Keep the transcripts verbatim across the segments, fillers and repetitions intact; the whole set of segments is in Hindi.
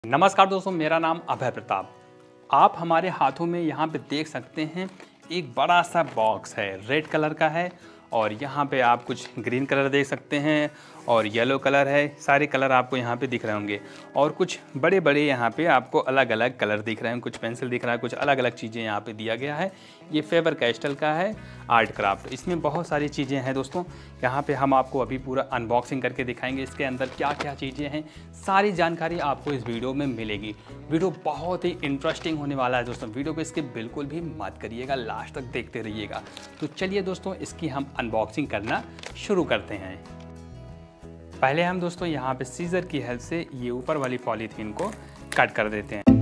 नमस्कार दोस्तों, मेरा नाम अभय प्रताप। आप हमारे हाथों में यहाँ पे देख सकते हैं एक बड़ा सा बॉक्स है, रेड कलर का है और यहाँ पे आप कुछ ग्रीन कलर देख सकते हैं और येलो कलर है। सारे कलर आपको यहाँ पे दिख रहे होंगे और कुछ बड़े बड़े यहाँ पे आपको अलग अलग कलर दिख रहे हैं, कुछ पेंसिल दिख रहा है, कुछ अलग अलग चीज़ें यहाँ पे दिया गया है। ये फेबर कैस्टल का है आर्ट क्राफ्ट। इसमें बहुत सारी चीज़ें हैं दोस्तों। यहाँ पे हम आपको अभी पूरा अनबॉक्सिंग करके दिखाएंगे, इसके अंदर क्या क्या चीज़ें हैं, सारी जानकारी आपको इस वीडियो में मिलेगी। वीडियो बहुत ही इंटरेस्टिंग होने वाला है दोस्तों। वीडियो को इसके बिल्कुल भी मत करिएगा, लास्ट तक देखते रहिएगा। तो चलिए दोस्तों, इसकी हम अनबॉक्सिंग करना शुरू करते हैं। पहले हम दोस्तों यहाँ पे सीजर की हेल्प से ये ऊपर वाली पॉलीथीन को कट कर देते हैं।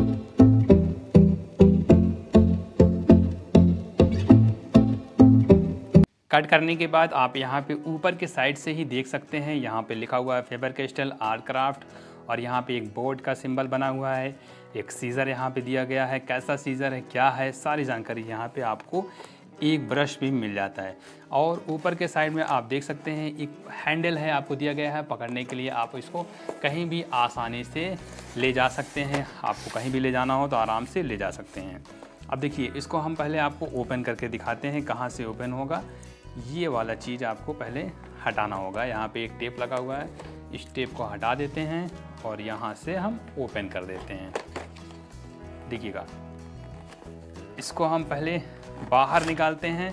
कट करने के बाद आप यहाँ पे ऊपर के साइड से ही देख सकते हैं, यहाँ पे लिखा हुआ है फेबर कैस्टल आर्ट क्राफ्ट और यहाँ पे एक बोर्ड का सिंबल बना हुआ है। एक सीज़र यहाँ पे दिया गया है, कैसा सीज़र है, क्या है, सारी जानकारी यहाँ पे आपको। एक ब्रश भी मिल जाता है और ऊपर के साइड में आप देख सकते हैं एक हैंडल है आपको दिया गया है पकड़ने के लिए। आप इसको कहीं भी आसानी से ले जा सकते हैं। आपको कहीं भी ले जाना हो तो आराम से ले जा सकते हैं। अब देखिए, इसको हम पहले आपको ओपन करके दिखाते हैं। कहाँ से ओपन होगा, ये वाला चीज़ आपको पहले हटाना होगा। यहाँ पे एक टेप लगा हुआ है, इस टेप को हटा देते हैं और यहाँ से हम ओपन कर देते हैं। देखिएगा, इसको हम पहले बाहर निकालते हैं।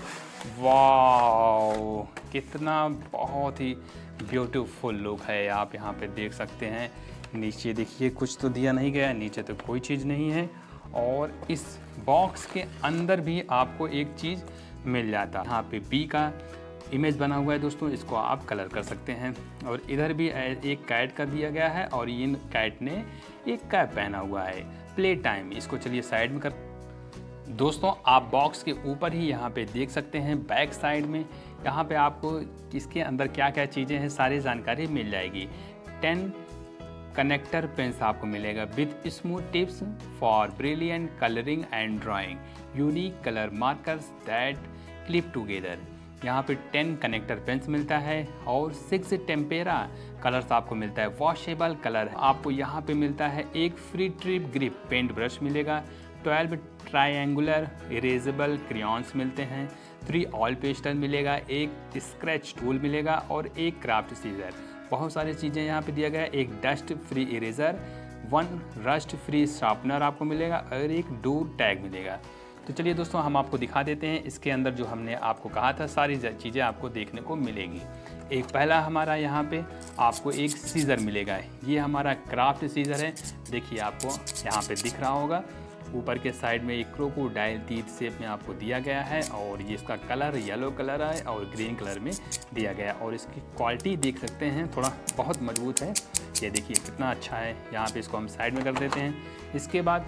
वाओ, कितना बहुत ही ब्यूटीफुल लुक है। आप यहाँ पे देख सकते हैं। नीचे देखिए, कुछ तो दिया नहीं गया, नीचे तो कोई चीज़ नहीं है। और इस बॉक्स के अंदर भी आपको एक चीज़ मिल जाता है। यहाँ पे बी का इमेज बना हुआ है दोस्तों, इसको आप कलर कर सकते हैं। और इधर भी एक कैट का दिया गया है और इन कैट ने एक कैप पहना हुआ है। प्ले टाइम, इसको चलिए साइड में कर। दोस्तों, आप बॉक्स के ऊपर ही यहाँ पे देख सकते हैं बैक साइड में, यहाँ पे आपको इसके अंदर क्या क्या चीज़ें हैं सारी जानकारी मिल जाएगी। टेन कनेक्टर पेन्स आपको मिलेगा with smooth tips for brilliant colouring and drawing, unique colour markers that clip together. यहाँ पे टेन कनेक्टर पेन्स मिलता है और सिक्स टेम्पेरा कलर्स आपको मिलता है। वॉशेबल कलर आपको यहाँ पे मिलता है। एक free trip grip paint brush मिलेगा। ट्वेल्व ट्रायंगुलर इरेजेबल क्रेयॉन्स मिलते हैं। थ्री ऑयल पेस्टल मिलेगा। एक स्क्रैच टूल मिलेगा और एक क्राफ्ट सीजर। बहुत सारी चीज़ें यहाँ पे दिया गया है। एक dust free eraser, one rust free sharpener आपको मिलेगा और एक डूर टैग मिलेगा। तो चलिए दोस्तों, हम आपको दिखा देते हैं। इसके अंदर जो हमने आपको कहा था सारी चीज़ें आपको देखने को मिलेगी। एक पहला हमारा यहाँ पे आपको एक सीज़र मिलेगा। ये हमारा क्राफ्ट सीज़र है। देखिए, आपको यहाँ पे दिख रहा होगा। ऊपर के साइड में एक क्रोकोडाइल टीथ शेप में आपको दिया गया है और ये इसका कलर येलो कलर है और ग्रीन कलर में दिया गया है। और इसकी क्वालिटी देख सकते हैं, थोड़ा बहुत मजबूत है। ये देखिए कितना अच्छा है। यहाँ पे इसको हम साइड में कर देते हैं। इसके बाद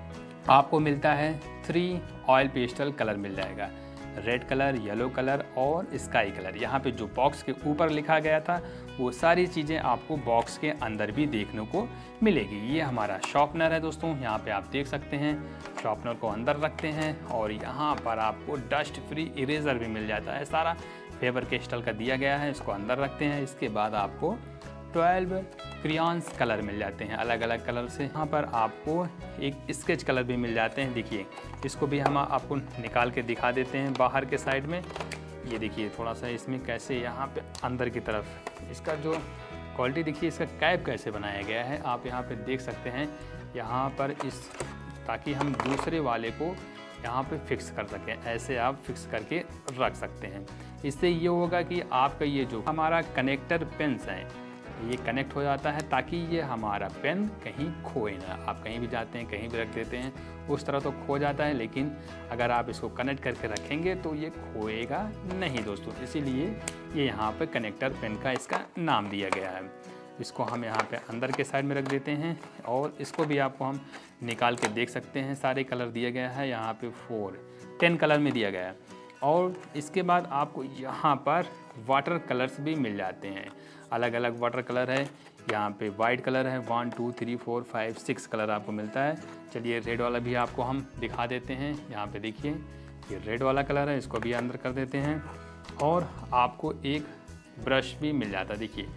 आपको मिलता है थ्री ऑयल पेस्टल कलर मिल जाएगा, रेड कलर, येलो कलर और स्काई कलर। यहाँ पे जो बॉक्स के ऊपर लिखा गया था वो सारी चीज़ें आपको बॉक्स के अंदर भी देखने को मिलेगी। ये हमारा शॉर्पनर है दोस्तों। यहाँ पे आप देख सकते हैं, शॉर्पनर को अंदर रखते हैं और यहाँ पर आपको डस्ट फ्री इरेजर भी मिल जाता है। सारा फेबर कैस्टल का दिया गया है, इसको अंदर रखते हैं। इसके बाद आपको ट्वेल्व क्रेयॉन्स कलर मिल जाते हैं अलग अलग कलर से। यहाँ पर आपको एक स्केच कलर भी मिल जाते हैं। देखिए, इसको भी हम आपको निकाल के दिखा देते हैं बाहर के साइड में। ये देखिए थोड़ा सा इसमें कैसे यहाँ पे अंदर की तरफ इसका जो क्वालिटी देखिए, इसका कैप कैसे बनाया गया है आप यहाँ पे देख सकते हैं। यहाँ पर इस ताकि हम दूसरे वाले को यहाँ पे फिक्स कर सकें, ऐसे आप फिक्स करके रख सकते हैं। इससे ये होगा कि आपका ये जो हमारा कनेक्टर पेन्स हैं ये कनेक्ट हो जाता है ताकि ये हमारा पेन कहीं खोए ना। आप कहीं भी जाते हैं, कहीं भी रख देते हैं, उस तरह तो खो जाता है, लेकिन अगर आप इसको कनेक्ट करके रखेंगे तो ये खोएगा नहीं दोस्तों। इसीलिए ये यहाँ पे कनेक्टर पेन का इसका नाम दिया गया है। इसको हम यहाँ पे अंदर के साइड में रख देते हैं और इसको भी आपको हम निकाल के देख सकते हैं। सारे कलर दिया गया है यहाँ पे, फोर टेन कलर में दिया गया है। और इसके बाद आपको यहाँ पर वाटर कलर्स भी मिल जाते हैं। अलग अलग वाटर कलर है। यहाँ पे वाइट कलर है, one two three four five six colour आपको मिलता है। चलिए, रेड वाला भी आपको हम दिखा देते हैं। यहाँ पे देखिए, ये रेड वाला कलर है, इसको भी अंदर कर देते हैं। और आपको एक ब्रश भी मिल जाता है। देखिए,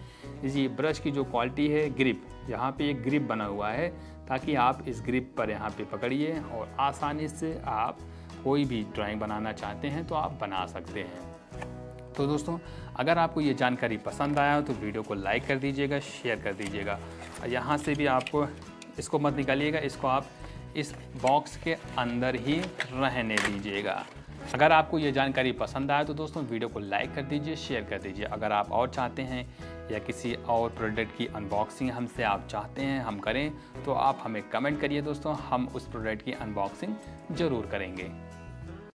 ये ब्रश की जो क्वालिटी है, ग्रिप, यहाँ पे एक ग्रिप बना हुआ है ताकि आप इस ग्रिप पर यहाँ पे पकड़िए और आसानी से आप कोई भी ड्राइंग बनाना चाहते हैं तो आप बना सकते हैं। तो दोस्तों, अगर आपको ये जानकारी पसंद आया हो तो वीडियो को लाइक कर दीजिएगा, शेयर कर दीजिएगा। यहाँ से भी आपको इसको मत निकालिएगा, इसको आप इस बॉक्स के अंदर ही रहने दीजिएगा। अगर आपको ये जानकारी पसंद आया तो दोस्तों वीडियो को लाइक कर दीजिए, शेयर कर दीजिए। अगर आप और चाहते हैं या किसी और प्रोडक्ट की अनबॉक्सिंग हमसे आप चाहते हैं हम करें तो आप हमें कमेंट करिए दोस्तों, हम उस प्रोडक्ट की अनबॉक्सिंग ज़रूर करेंगे।